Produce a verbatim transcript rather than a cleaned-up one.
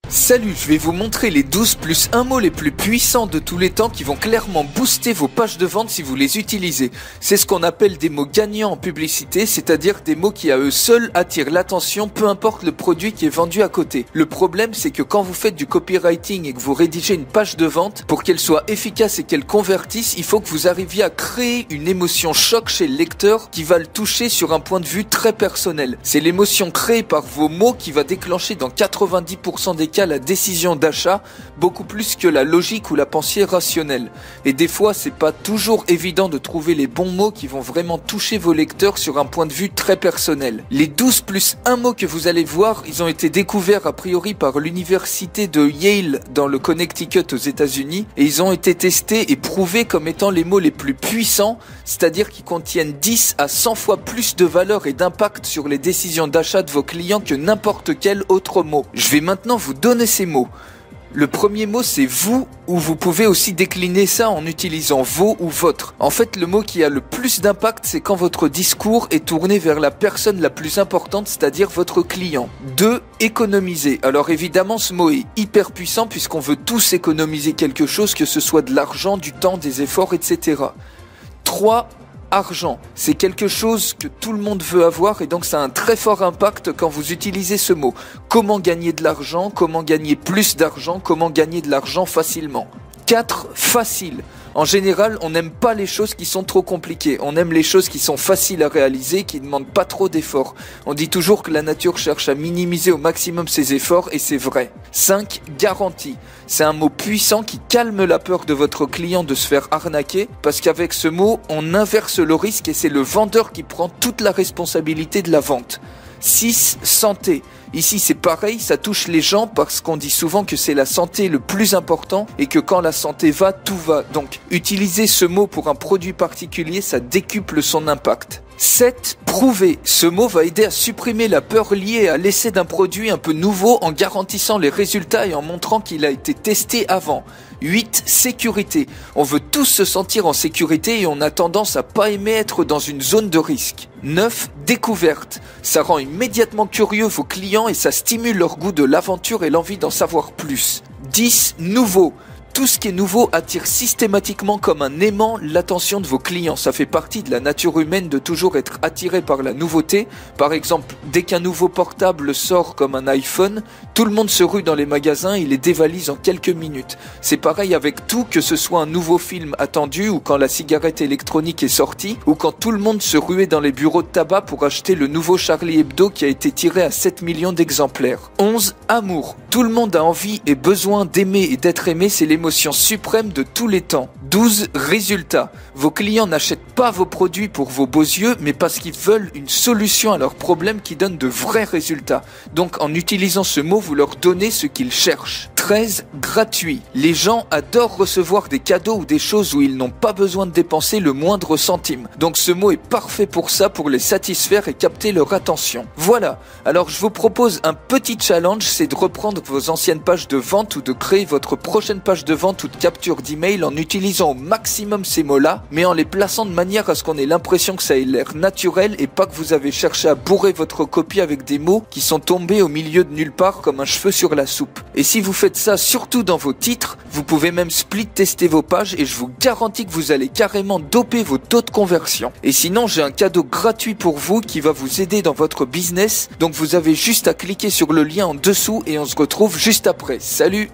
Salut, je vais vous montrer les douze plus un mot les plus puissants de tous les temps qui vont clairement booster vos pages de vente si vous les utilisez. C'est ce qu'on appelle des mots gagnants en publicité, c'est-à-dire des mots qui à eux seuls attirent l'attention peu importe le produit qui est vendu à côté. Le problème c'est que quand vous faites du copywriting et que vous rédigez une page de vente, pour qu'elle soit efficace et qu'elle convertisse, il faut que vous arriviez à créer une émotion choc chez le lecteur qui va le toucher sur un point de vue très personnel. C'est l'émotion créée par vos mots qui va déclencher dans quatre-vingt-dix pour cent des cas la décision d'achat, beaucoup plus que la logique ou la pensée rationnelle. Et des fois, c'est pas toujours évident de trouver les bons mots qui vont vraiment toucher vos lecteurs sur un point de vue très personnel. Les douze plus un mot que vous allez voir, ils ont été découverts a priori par l'université de Yale dans le Connecticut aux États-Unis et ils ont été testés et prouvés comme étant les mots les plus puissants, c'est-à-dire qu'ils contiennent dix à cent fois plus de valeur et d'impact sur les décisions d'achat de vos clients que n'importe quel autre mot. Je vais maintenant vous donner ces mots. Le premier mot c'est vous, ou vous pouvez aussi décliner ça en utilisant vos ou votre. En fait, le mot qui a le plus d'impact, c'est quand votre discours est tourné vers la personne la plus importante, c'est-à-dire votre client. deux. Économiser. Alors évidemment, ce mot est hyper puissant puisqu'on veut tous économiser quelque chose, que ce soit de l'argent, du temps, des efforts, et cetera. trois. Argent, c'est quelque chose que tout le monde veut avoir et donc ça a un très fort impact quand vous utilisez ce mot. Comment gagner de l'argent, comment gagner plus d'argent, comment gagner de l'argent facilement. quatre. Facile. En général, on n'aime pas les choses qui sont trop compliquées. On aime les choses qui sont faciles à réaliser, qui ne demandent pas trop d'efforts. On dit toujours que la nature cherche à minimiser au maximum ses efforts et c'est vrai. cinq. Garantie. C'est un mot puissant qui calme la peur de votre client de se faire arnaquer parce qu'avec ce mot, on inverse le risque et c'est le vendeur qui prend toute la responsabilité de la vente. six. Santé. Ici c'est pareil, ça touche les gens parce qu'on dit souvent que c'est la santé le plus important et que quand la santé va, tout va. Donc utiliser ce mot pour un produit particulier, ça décuple son impact. sept. Prouver. Ce mot va aider à supprimer la peur liée à l'essai d'un produit un peu nouveau en garantissant les résultats et en montrant qu'il a été testé avant. huit. Sécurité. On veut tous se sentir en sécurité et on a tendance à pas aimer être dans une zone de risque. neuf. Découverte. Ça rend immédiatement curieux vos clients et ça stimule leur goût de l'aventure et l'envie d'en savoir plus. dix. Nouveau. Tout ce qui est nouveau attire systématiquement comme un aimant l'attention de vos clients. Ça fait partie de la nature humaine de toujours être attiré par la nouveauté. Par exemple, dès qu'un nouveau portable sort comme un iPhone, tout le monde se rue dans les magasins et les dévalise en quelques minutes. C'est pareil avec tout, que ce soit un nouveau film attendu ou quand la cigarette électronique est sortie ou quand tout le monde se ruait dans les bureaux de tabac pour acheter le nouveau Charlie Hebdo qui a été tiré à sept millions d'exemplaires. onze. Amour. Tout le monde a envie et besoin d'aimer et d'être aimé, c'est l'émotion suprême de tous les temps. douze. Résultats. Vos clients n'achètent pas vos produits pour vos beaux yeux, mais parce qu'ils veulent une solution à leurs problèmes qui donne de vrais résultats. Donc en utilisant ce mot, vous leur donnez ce qu'ils cherchent. treize. Gratuit. Les gens adorent recevoir des cadeaux ou des choses où ils n'ont pas besoin de dépenser le moindre centime. Donc ce mot est parfait pour ça, pour les satisfaire et capter leur attention. Voilà. Alors je vous propose un petit challenge, c'est de reprendre vos anciennes pages de vente ou de créer votre prochaine page de vente ou de capture d'email en utilisant au maximum ces mots-là, mais en les plaçant de manière à ce qu'on ait l'impression que ça ait l'air naturel et pas que vous avez cherché à bourrer votre copie avec des mots qui sont tombés au milieu de nulle part comme un cheveu sur la soupe. Et si vous faites ça surtout dans vos titres, vous pouvez même split tester vos pages et je vous garantis que vous allez carrément doper vos taux de conversion. Et sinon, j'ai un cadeau gratuit pour vous qui va vous aider dans votre business, donc vous avez juste à cliquer sur le lien en dessous et on se retrouve juste après. Salut!